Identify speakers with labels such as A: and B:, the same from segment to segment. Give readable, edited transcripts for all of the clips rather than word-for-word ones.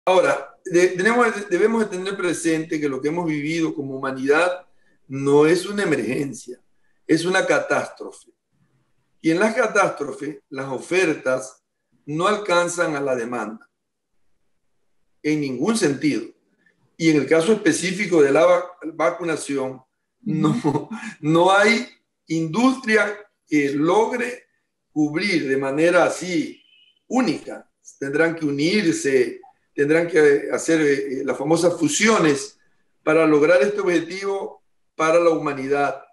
A: Ahora, debemos de tener presente que lo que hemos vivido como humanidad no es una emergencia, es una catástrofe. Y en las catástrofes, las ofertas no alcanzan a la demanda en ningún sentido. Y en el caso específico de la vacunación,
B: Ujú.
A: no hay industria que logre cubrir de manera así única. Tendrán que unirse, tendrán que hacer las famosas fusiones para lograr este objetivo para la humanidad.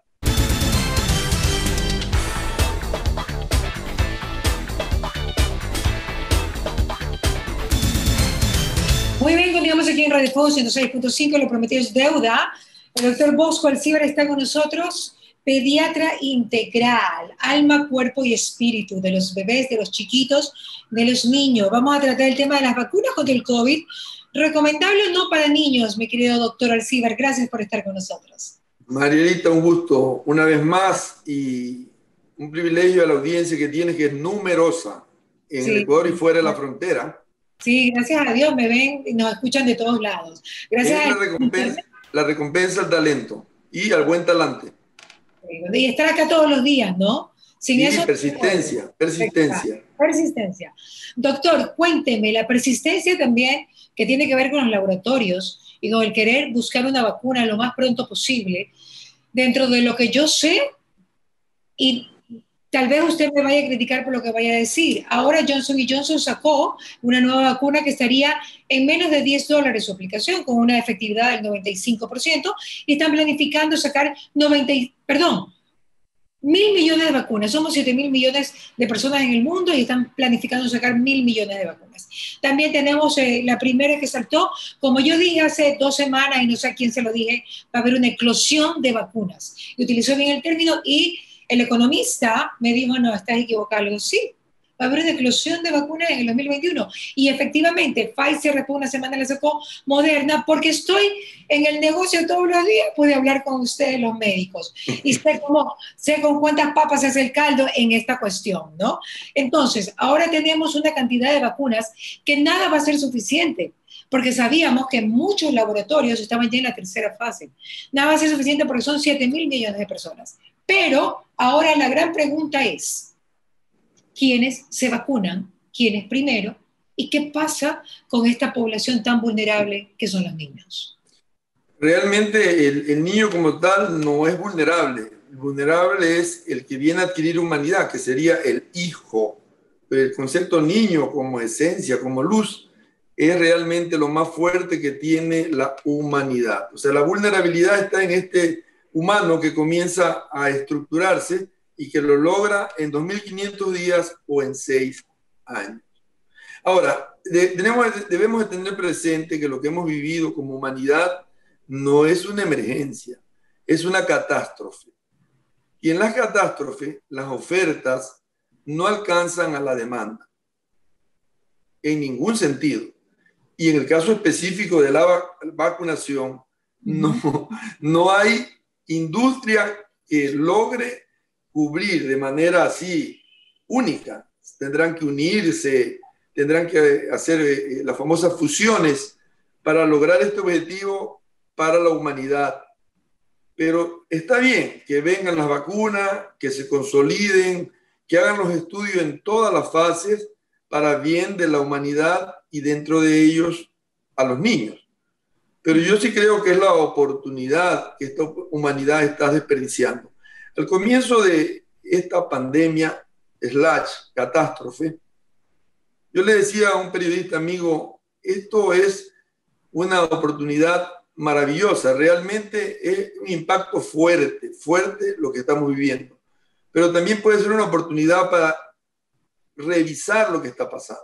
B: Muy bien, continuamos aquí en Radio Fuego 106.5, lo prometido es deuda. El doctor Bosco Alcíbar está con nosotros, pediatra integral, alma, cuerpo y espíritu, de los bebés, de los chiquitos, de los niños. Vamos a tratar el tema de las vacunas contra el COVID. Recomendable o no para niños, mi querido doctor Alcíbar. Gracias por estar con nosotros.
A: Marielita, un gusto una vez más y un privilegio a la audiencia que tienes, que es numerosa en el
B: Sí,
A: Ecuador y fuera de la frontera.
B: sí, gracias a Dios me ven y nos escuchan de todos lados. Gracias
A: Es
B: a Internet.
A: la recompensa al talento y al buen talante.
B: Y estar acá todos los días, ¿no? Sin
A: Sí,
B: eso no se puede.
A: persistencia, persistencia.
B: Persistencia. Doctor, cuénteme, la persistencia también que tiene que ver con los laboratorios y con el querer buscar una vacuna lo más pronto posible, dentro de lo que yo sé, y tal vez usted me vaya a criticar por lo que vaya a decir. Ahora Johnson sacó una nueva vacuna que estaría en menos de $10 su aplicación, con una efectividad del 95%, y están planificando sacar 90, perdón, 1.000 millones de vacunas. Somos 7.000 millones de personas en el mundo y están planificando sacar 1.000 millones de vacunas. También tenemos la primera que saltó, como yo dije hace 2 semanas, y no sé a quién se lo dije, va a haber una eclosión de vacunas. Y utilizó bien el término y el economista me dijo, no, estás equivocado. Le digo, sí, va a haber una eclosión de vacunas en el 2021. Y efectivamente, Pfizer después de una semana le sacó Moderna, porque estoy en el negocio todos los días, pude hablar con ustedes los médicos y sé con cuántas papas se hace el caldo en esta cuestión, ¿no? Entonces, ahora tenemos una cantidad de vacunas que nada va a ser suficiente, porque sabíamos que muchos laboratorios estaban ya en la tercera fase. Nada va a ser suficiente porque son 7.000 millones de personas. Pero ahora la gran pregunta es, ¿quiénes se vacunan? ¿Quiénes primero? ¿Y qué pasa con esta población tan vulnerable que son los niños?
A: Realmente el niño como tal no es vulnerable. El vulnerable es el que viene a adquirir humanidad, que sería el hijo. Pero el concepto niño como esencia, como luz, es realmente lo más fuerte que tiene la humanidad. O sea, la vulnerabilidad está en este humano que comienza a estructurarse y que lo logra en 2.500 días o en 6 años. Ahora, debemos de tener presente que lo que hemos vivido como humanidad no es una emergencia, es una catástrofe. Y en las catástrofes, las ofertas no alcanzan a la demanda en ningún sentido. Y en el caso específico de la vacunación,
B: Uh-huh.
A: no hay industria que logre cubrir de manera así única. Tendrán que unirse, tendrán que hacer las famosas fusiones para lograr este objetivo para la humanidad. Pero está bien que vengan las vacunas, que se consoliden, que hagan los estudios en todas las fases para bien de la humanidad y dentro de ellos a los niños. Pero yo sí creo que es la oportunidad que esta humanidad está desperdiciando. Al comienzo de esta pandemia, slash, catástrofe, yo le decía a un periodista amigo, esto es una oportunidad maravillosa, realmente es un impacto fuerte, fuerte lo que estamos viviendo, pero también puede ser una oportunidad para revisar lo que está pasando,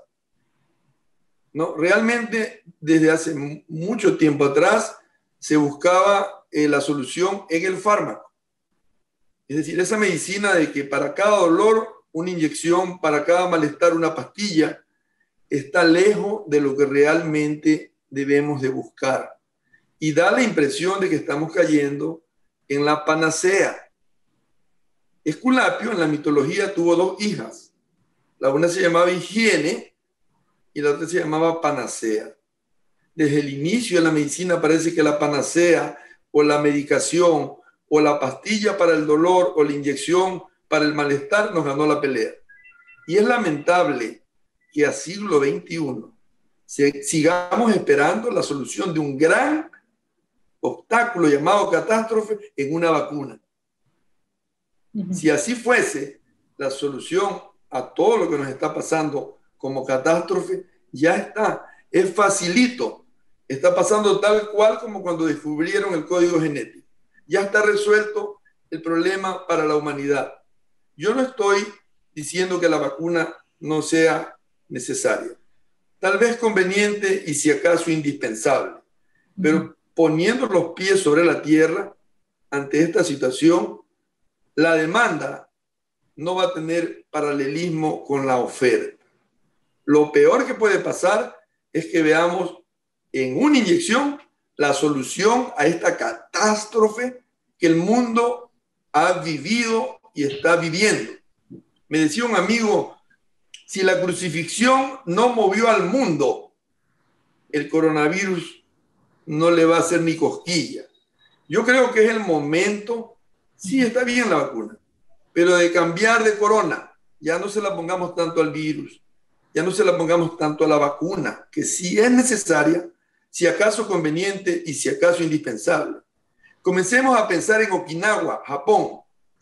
A: ¿no? Realmente desde hace mucho tiempo atrás se buscaba la solución en el fármaco, es decir, esa medicina de que para cada dolor una inyección, para cada malestar una pastilla, está lejos de lo que realmente debemos de buscar. Y da la impresión de que estamos cayendo en la panacea. Esculapio en la mitología tuvo dos hijas. La una se llamaba Higiene y la otra se llamaba Panacea. Desde el inicio de la medicina parece que la panacea o la medicación o la pastilla para el dolor o la inyección para el malestar nos ganó la pelea. Y es lamentable que a siglo XXI sigamos esperando la solución de un gran obstáculo llamado catástrofe en una vacuna. Si así fuese, la solución a todo lo que nos está pasando como catástrofe ya está. Es facilito. Está pasando tal cual como cuando descubrieron el código genético. Ya está resuelto el problema para la humanidad. Yo no estoy diciendo que la vacuna no sea necesaria. Tal vez conveniente y si acaso indispensable. Pero poniendo los pies sobre la tierra ante esta situación, la demanda no va a tener paralelismo con la oferta. Lo peor que puede pasar es que veamos en una inyección la solución a esta catástrofe que el mundo ha vivido y está viviendo. Me decía un amigo, si la crucifixión no movió al mundo, el coronavirus no le va a hacer ni cosquilla. Yo creo que es el momento, sí está bien la vacuna, pero de cambiar de corona, ya no se la pongamos tanto al virus, ya no se la pongamos tanto a la vacuna, que sí es necesaria, si acaso conveniente y si acaso indispensable. Comencemos a pensar en Okinawa, Japón,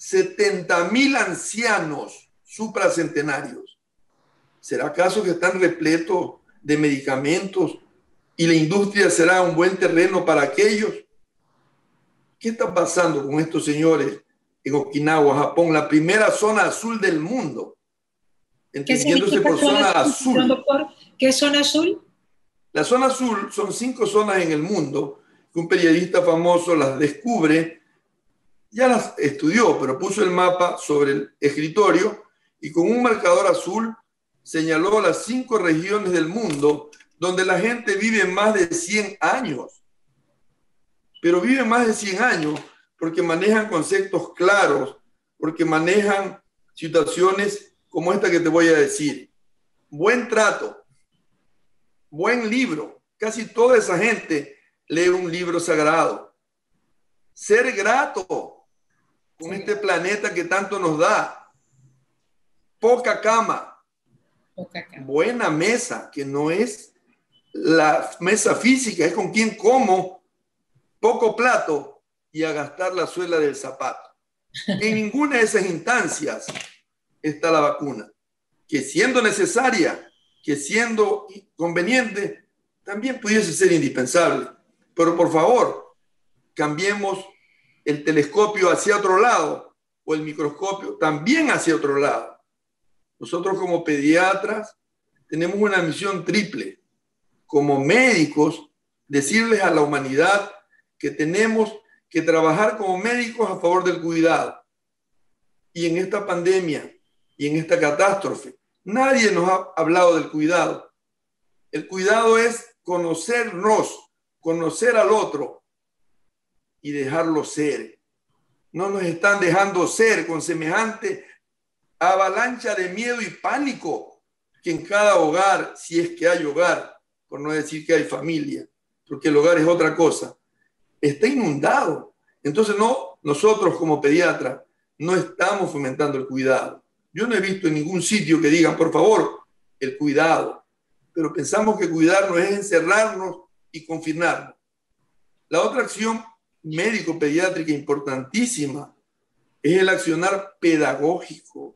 A: 70,000 ancianos supracentenarios. ¿Será acaso que están repletos de medicamentos y la industria será un buen terreno para aquellos? ¿Qué está pasando con estos señores en Okinawa, Japón, la primera zona azul del mundo? Entendiéndose por zona azul.
B: Doctor, ¿qué es zona azul?
A: La zona azul son 5 zonas en el mundo que un periodista famoso las descubre, ya las estudió, pero puso el mapa sobre el escritorio y con un marcador azul señaló las 5 regiones del mundo donde la gente vive más de 100 años. Pero viven más de 100 años porque manejan conceptos claros, porque manejan situaciones como esta que te voy a decir. Buen trato, buen libro. Casi toda esa gente lee un libro sagrado. Ser grato con este planeta que tanto nos da. Poca cama. Buena mesa, que no es la mesa física, es con quien como. Poco plato y a gastar la suela del zapato. En ninguna de esas instancias está la vacuna, que siendo necesaria, que siendo conveniente, también pudiese ser indispensable. Pero por favor, cambiemos el telescopio hacia otro lado o el microscopio también hacia otro lado. Nosotros como pediatras tenemos una misión triple. Como médicos, decirles a la humanidad que tenemos que trabajar como médicos a favor del cuidado. Y en esta pandemia y en esta catástrofe, nadie nos ha hablado del cuidado. El cuidado es conocernos, conocer al otro y dejarlo ser. No nos están dejando ser con semejante avalancha de miedo y pánico que en cada hogar, si es que hay hogar, por no decir que hay familia, porque el hogar es otra cosa, está inundado. Entonces nosotros como pediatras no estamos fomentando el cuidado. Yo no he visto en ningún sitio que digan, por favor, el cuidado. Pero pensamos que cuidarnos es encerrarnos y confinarnos. La otra acción médico-pediátrica importantísima es el accionar pedagógico.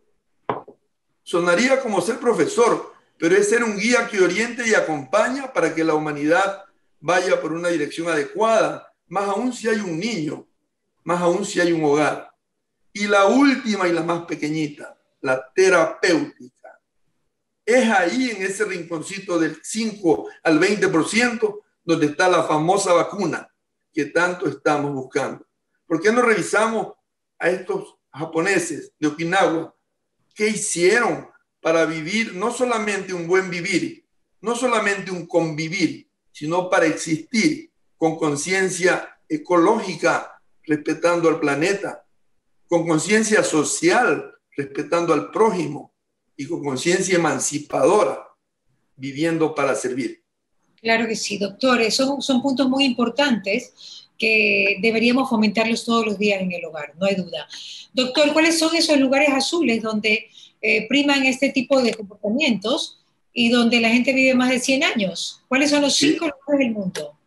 A: Sonaría como ser profesor, pero es ser un guía que oriente y acompaña para que la humanidad vaya por una dirección adecuada, más aún si hay un niño, más aún si hay un hogar. Y la última y la más pequeñita, la terapéutica. Es ahí en ese rinconcito del 5 al 20% donde está la famosa vacuna que tanto estamos buscando. ¿Por qué no revisamos a estos japoneses de Okinawa? ¿Qué hicieron para vivir no solamente un buen vivir, no solamente un convivir, sino para existir con conciencia ecológica, respetando al planeta, con conciencia social, respetando al prójimo y con conciencia emancipadora, viviendo para servir?
B: Claro que sí, doctores, son puntos muy importantes que deberíamos fomentarlos todos los días en el hogar, no hay duda. Doctor, ¿cuáles son esos lugares azules donde priman este tipo de comportamientos y donde la gente vive más de 100 años? ¿Cuáles son los 5 lugares del mundo?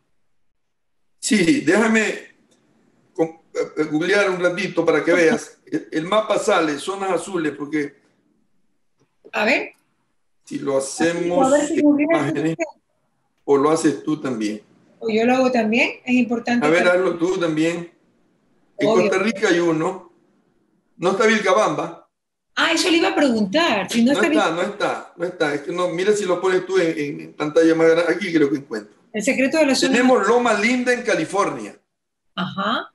A: Sí, déjame googlear un ratito para que veas. El mapa sale, zonas azules, porque
B: A ver,
A: si lo
B: a ver
A: hacemos
B: si
A: en
B: googleas,
A: imágenes, o lo haces tú también.
B: o yo lo hago también, es
A: A
B: importante
A: ver,
B: también,
A: hazlo tú también. En
B: obvio.
A: Costa Rica hay uno. No está Vilcabamba.
B: Ah, eso le iba a preguntar, si no
A: No
B: está bien.
A: está, no está, no está. Es que no, mira si lo pones tú en pantalla más grande. Aquí creo que encuentro.
B: El secreto de las zonas.
A: Tenemos Loma Linda en California.
B: Ajá,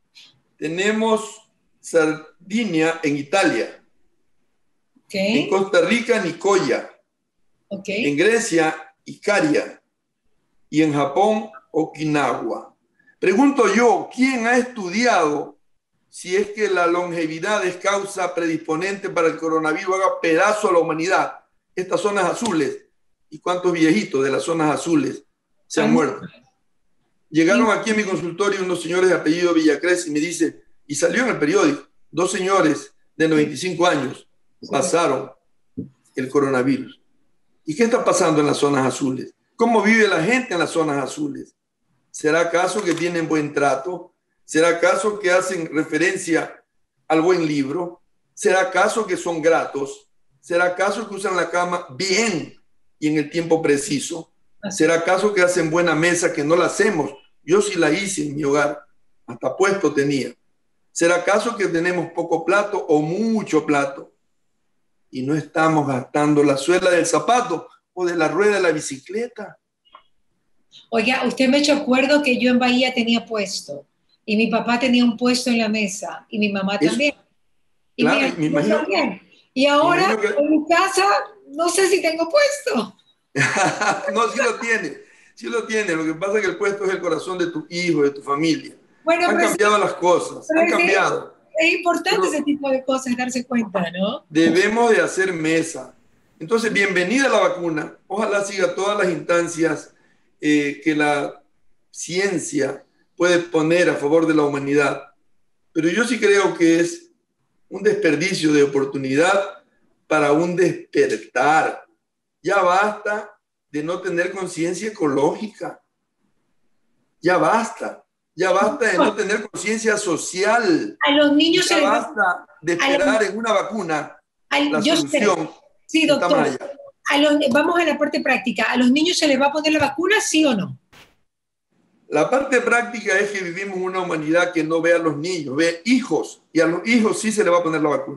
A: Tenemos Sardinia en Italia.
B: ok,
A: En Costa Rica, Nicoya.
B: ok.
A: En Grecia, Icaria. Y en Japón, Okinawa. Pregunto yo, ¿quién ha estudiado si es que la longevidad es causa predisponente para el coronavirus, haga pedazo a la humanidad? Estas zonas azules. ¿Y cuántos viejitos de las zonas azules se han
B: Al mundo.
A: muerto? Llegaron aquí a mi consultorio unos señores de apellido Villacrés y me dice, y salió en el periódico, 2 señores de 95 años pasaron el coronavirus. ¿Y qué está pasando en las zonas azules? ¿Cómo vive la gente en las zonas azules? ¿Será acaso que tienen buen trato? ¿Será acaso que hacen referencia al buen libro? ¿Será acaso que son gratos? ¿Será acaso que usan la cama bien y en el tiempo preciso? ¿Será acaso que hacen buena mesa, que no la hacemos? Yo sí la hice en mi hogar, hasta puesto tenía. ¿Será acaso que tenemos poco plato o mucho plato? Y no estamos gastando la suela del zapato o de la rueda de la bicicleta.
B: Oiga, usted me echó acuerdo que yo en Bahía tenía puesto, y mi papá tenía un puesto en la mesa, y mi mamá
A: Eso,
B: también, y mi
A: claro,
B: hermano también. Y
A: me
B: ahora
A: imagino que
B: en mi casa no sé si tengo puesto.
A: no, sí lo tiene, sí lo tiene. Lo que pasa es que el puesto es el corazón de tu hijo, de tu familia.
B: Bueno,
A: Han
B: pero,
A: cambiado las cosas,
B: pero
A: han cambiado,
B: es importante ese
A: pero
B: tipo de cosas, darse cuenta, ¿no?
A: debemos de hacer mesa. Entonces, bienvenida a la vacuna. Ojalá siga todas las instancias que la ciencia puede poner a favor de la humanidad. Pero yo sí creo que es un desperdicio de oportunidad para un despertar. Ya basta de no tener conciencia ecológica. Ya basta de no tener conciencia social
B: A los
A: y
B: niños se
A: ya
B: les va
A: basta de
B: a los-
A: esperar en una vacuna la
B: yo sé,
A: solución
B: sí,
A: que está más
B: doctor.
A: allá.
B: Vamos a la parte práctica. ¿A los niños se les va a poner la vacuna, sí o no?
A: La parte práctica es que vivimos una humanidad que no ve a los niños, ve hijos, y a los hijos sí se le va a poner la vacuna.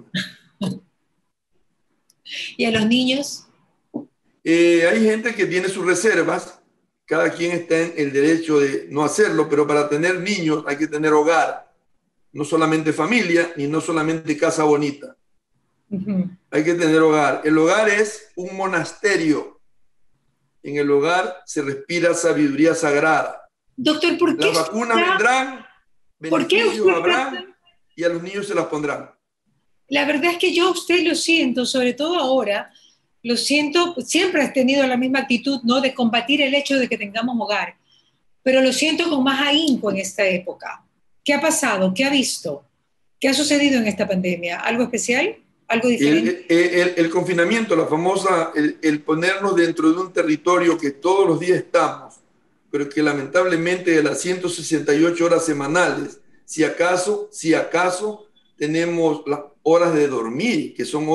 B: ¿Y a los niños?
A: Hay gente que tiene sus reservas, cada quien está en el derecho de no hacerlo, pero para tener niños hay que tener hogar, no solamente familia, ni no solamente casa bonita. Hay que tener hogar. El hogar es un monasterio. En el hogar se respira sabiduría sagrada.
B: Doctor, ¿por qué
A: Las
B: usted
A: vacunas vendrán,
B: por qué
A: beneficios
B: usted
A: habrán y a los niños se las pondrán.
B: La verdad es que yo a usted lo siento, sobre todo ahora, lo siento, siempre has tenido la misma actitud, ¿no? De combatir el hecho de que tengamos hogar, pero lo siento con más ahínco en esta época. ¿Qué ha pasado? ¿Qué ha visto? ¿Qué ha sucedido en esta pandemia? ¿Algo especial? ¿Algo diferente?
A: El confinamiento, la famosa, el ponernos dentro de un territorio que todos los días estamos, pero que lamentablemente de las 168 horas semanales, si acaso tenemos las horas de dormir, que son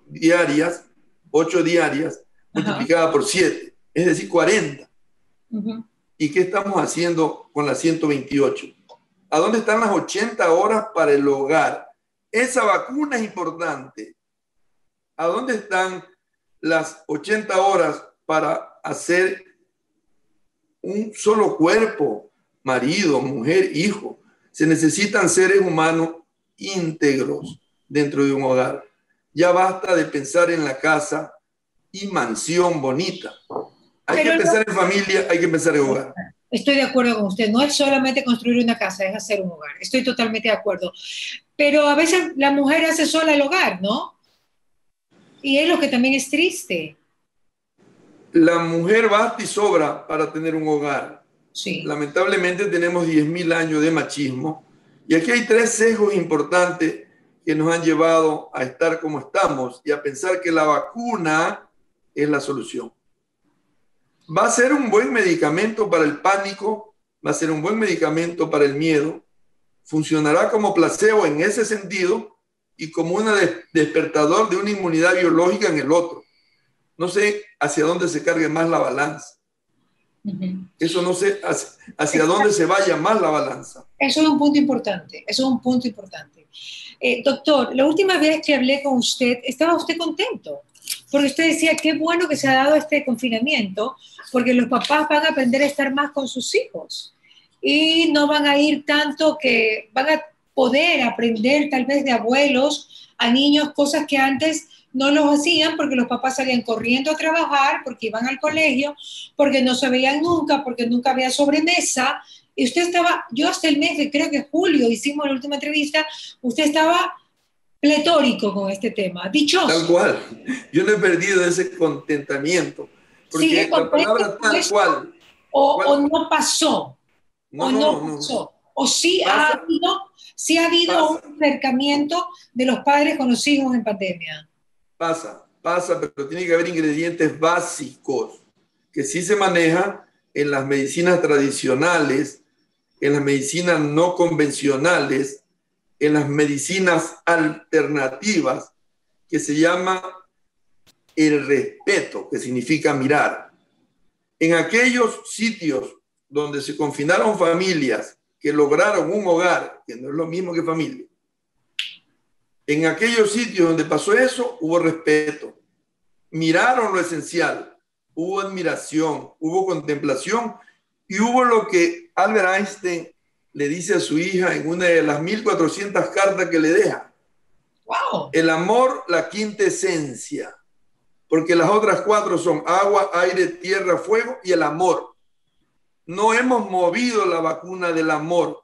A: 8 diarias
B: Ajá.
A: multiplicadas por 7, es decir, 40.
B: Uh-huh.
A: ¿Y qué estamos haciendo con las 128? ¿A dónde están las 80 horas para el hogar? Esa vacuna es importante. ¿A dónde están las 80 horas para hacer un solo cuerpo? Marido, mujer, hijo. Se necesitan seres humanos íntegros dentro de un hogar. Ya basta de pensar en la casa y mansión bonita. Hay que
B: Pero
A: pensar en familia, hay que pensar en hogar.
B: estoy de acuerdo con usted, no es solamente construir una casa, es hacer un hogar. Estoy totalmente de acuerdo. Pero a veces la mujer hace sola el hogar, ¿no? Y es lo que también es triste.
A: La mujer basta y sobra para tener un hogar.
B: Sí.
A: Lamentablemente tenemos 10.000 años de machismo. Y aquí hay tres sesgos importantes que nos han llevado a estar como estamos y a pensar que la vacuna es la solución. Va a ser un buen medicamento para el pánico, va a ser un buen medicamento para el miedo, funcionará como placebo en ese sentido y como un despertador de una inmunidad biológica en el otro. No sé hacia dónde se cargue más la balanza. Eso no sé hacia dónde se vaya más la balanza.
B: Eso es un punto importante, eso es un punto importante. Doctor, la última vez que hablé con usted, ¿estaba usted contento? Porque usted decía, qué bueno que se ha dado este confinamiento, porque los papás van a aprender a estar más con sus hijos y no van a ir tanto, que van a poder aprender tal vez de abuelos a niños cosas que antes no los hacían porque los papás salían corriendo a trabajar, porque iban al colegio, porque no se veían nunca, porque nunca había sobremesa. Y usted estaba, yo hasta el mes de, creo que julio, hicimos la última entrevista, usted estaba pletórico con este tema, dichoso.
A: Tal cual. Yo no he perdido ese contentamiento. Porque la palabra tal cual.
B: O no pasó.
A: No.
B: Pasó. O sí ha habido un acercamiento de los padres con los hijos en pandemia.
A: Pasa, pero tiene que haber ingredientes básicos que sí se manejan en las medicinas tradicionales, en las medicinas no convencionales, en las medicinas alternativas, que se llama el respeto, que significa mirar. En aquellos sitios donde se confinaron familias que lograron un hogar, que no es lo mismo que familia, en aquellos sitios donde pasó eso, hubo respeto. Miraron lo esencial. Hubo admiración, hubo contemplación y hubo lo que Albert Einstein le dice a su hija en una de las 1400 cartas que le deja.
B: ¡Wow!
A: El amor, la quinta esencia. Porque las otras cuatro son agua, aire, tierra, fuego y el amor. No hemos movido la vacuna del amor.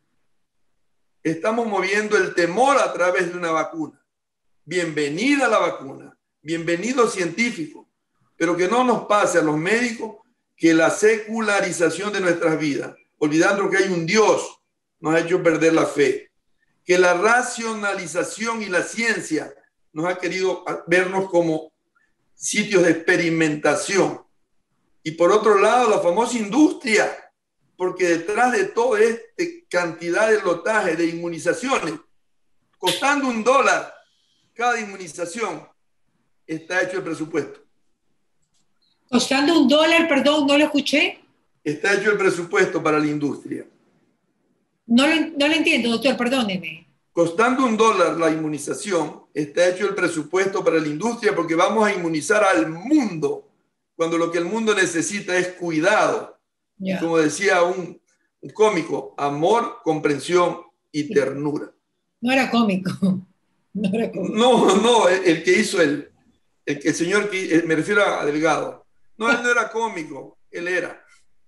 A: Estamos moviendo el temor a través de una vacuna. Bienvenida a la vacuna, bienvenido científico, pero que no nos pase a los médicos que la secularización de nuestras vidas, olvidando que hay un Dios, nos ha hecho perder la fe, que la racionalización y la ciencia nos ha querido vernos como sitios de experimentación. Y por otro lado, la famosa industria, porque detrás de toda esta cantidad de lotaje de inmunizaciones, costando $1 cada inmunización, está hecho el presupuesto.
B: Costando $1, perdón, no lo escuché.
A: Está hecho el presupuesto para la industria.
B: No lo entiendo, doctor, perdóneme.
A: Costando $1 la inmunización, está hecho el presupuesto para la industria porque vamos a inmunizar al mundo cuando lo que el mundo necesita es cuidado. Y como decía un cómico, amor, comprensión y ternura.
B: No era cómico.
A: No, el que hizo el señor, me refiero a Delgado. No, él no era cómico, él era.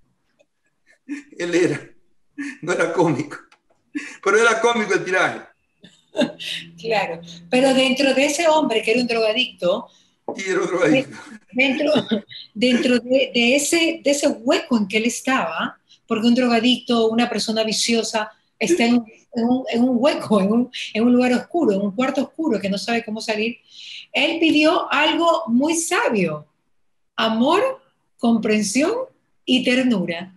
A: No era cómico. Pero era cómico el tiraje.
B: Claro, pero dentro de ese hombre que era un drogadicto,
A: y era un drogadicto.
B: Dentro de ese hueco en que él estaba, porque un drogadicto, una persona viciosa, está en un hueco, en un lugar oscuro, en un cuarto oscuro que no sabe cómo salir, él pidió algo muy sabio: amor, comprensión y ternura.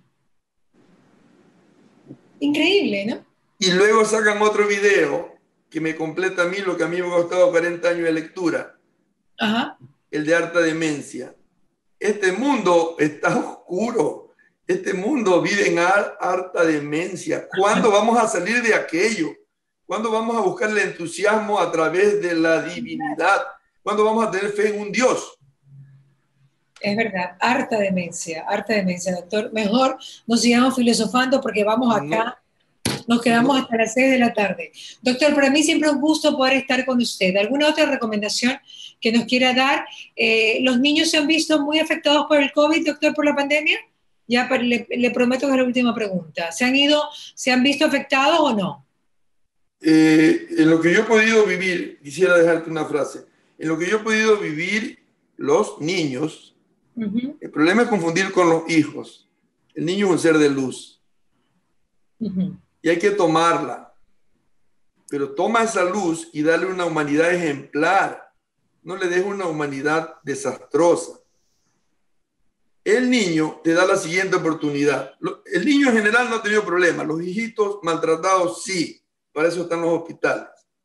B: Increíble, ¿no?
A: Y luego sacan otro video que me completa a mí lo que a mí me ha costado 40 años de lectura.
B: Ajá.
A: El de harta demencia. Este mundo está oscuro. Este mundo vive en harta demencia. ¿Cuándo vamos a salir de aquello? ¿Cuándo vamos a buscar el entusiasmo a través de la divinidad? ¿Cuándo vamos a tener fe en un Dios?
B: Es verdad, harta demencia, doctor. Mejor nos sigamos filosofando porque vamos acá. Nos quedamos hasta las 6 de la tarde. Doctor, para mí siempre es un gusto poder estar con usted. ¿Alguna otra recomendación que nos quiera dar? ¿Los niños se han visto muy afectados por el COVID, doctor, por la pandemia? Ya le prometo que es la última pregunta. ¿Se han visto afectados o no?
A: En lo que yo he podido vivir, quisiera dejarte una frase. En lo que yo he podido vivir, los niños El problema es confundir con los hijos. El niño es un ser de luz. Y hay que tomarla. Pero toma esa luz y dale una humanidad ejemplar. No le dejes una humanidad desastrosa. El niño te da la siguiente oportunidad. El niño en general no ha tenido problemas. Los hijitos maltratados sí. Para eso están los hospitales.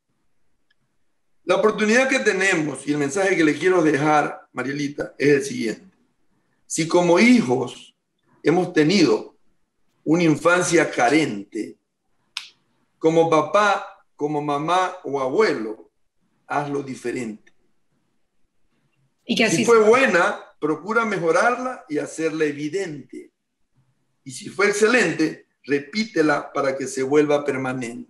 A: La oportunidad que tenemos y el mensaje que le quiero dejar, Marielita, es el siguiente. Si como hijos hemos tenido una infancia carente, como papá, como mamá o abuelo, hazlo diferente.
B: Y que así
A: si fue buena, procura mejorarla y hacerla evidente. Y si fue excelente, repítela para que se vuelva permanente.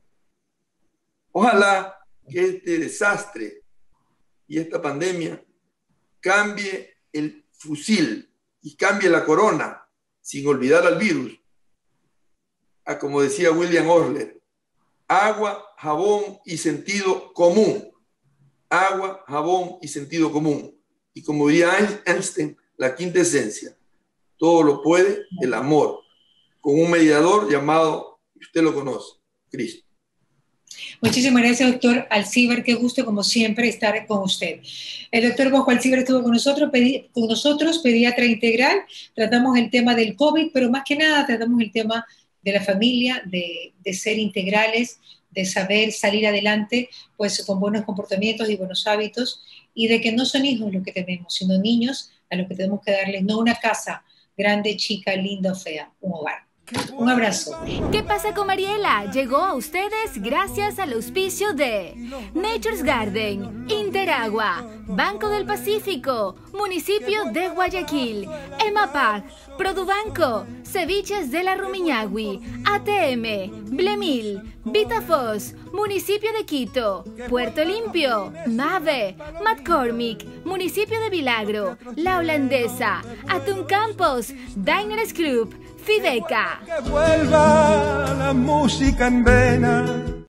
A: Ojalá que este desastre y esta pandemia cambie el fusil y cambie la corona, sin olvidar al virus, a como decía William Osler, agua, jabón y sentido común. Agua, jabón y sentido común. Y como diría Einstein, la quinta esencia, todo lo puede el amor, con un mediador llamado, usted lo conoce, Cristo.
B: Muchísimas gracias, doctor Alcíbar. Qué gusto, como siempre, estar con usted. El doctor Bosco Alcíbar estuvo con nosotros, pediatra integral. Tratamos el tema del COVID, pero más que nada tratamos el tema de la familia, de ser integrales, de saber salir adelante, pues con buenos comportamientos y buenos hábitos, y de que no son hijos los que tenemos, sino niños a los que tenemos que darles no una casa grande, chica, linda o fea, un hogar. Un abrazo.
C: ¿Qué pasa con Mariela? Llegó a ustedes gracias al auspicio de Nature's Garden, Interagua, Banco del Pacífico, Municipio de Guayaquil, EMAPAC, Produbanco, Ceviches de la Rumiñahui, ATM, Blemil, Vitafos, Municipio de Quito, Puerto Limpio, MAVE, McCormick, Municipio de Milagro, La Holandesa, Atún Campos, Diners Club, Fideca.
D: Que vuelva la música en vena.